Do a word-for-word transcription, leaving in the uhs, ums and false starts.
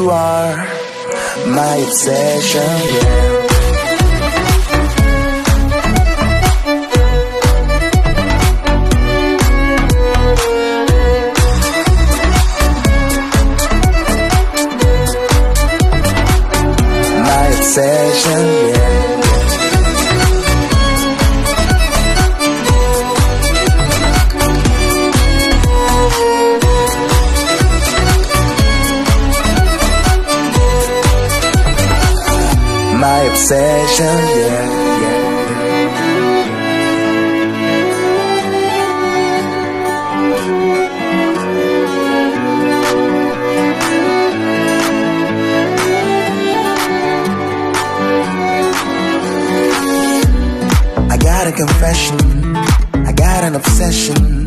you are my obsession, yeah. My obsession, yeah. My obsession, yeah, yeah. I got a confession, I got an obsession.